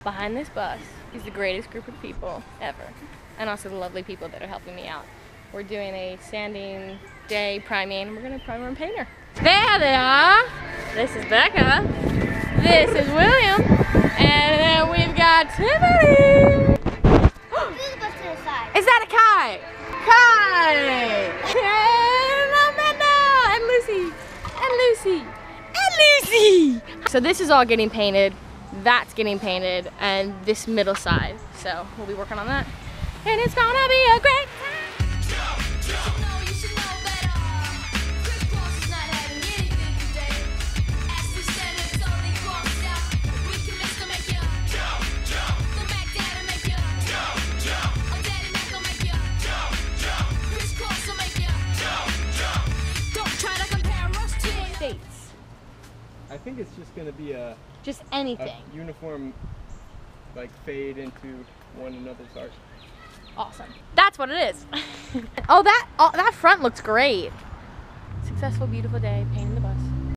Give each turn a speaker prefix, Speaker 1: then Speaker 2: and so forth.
Speaker 1: Behind this bus is the greatest group of people ever, and also the lovely people that are helping me out. We're doing a sanding day priming, and we're gonna primer and paint her. There they are. This is Becca. This is William, and then we've got Tiffany. Is that a kite? Kite! And Amanda! And Lucy! And Lucy! And Lucy! So this is all getting painted, that's getting painted, and this middle side. So we'll be working on that. And it's gonna be a great time!
Speaker 2: I think it's just going to be
Speaker 1: just anything.
Speaker 2: A uniform, like, fade into one another's art.
Speaker 1: Awesome. That's what it is. Oh, that front looks great. Successful, beautiful day, painting the bus.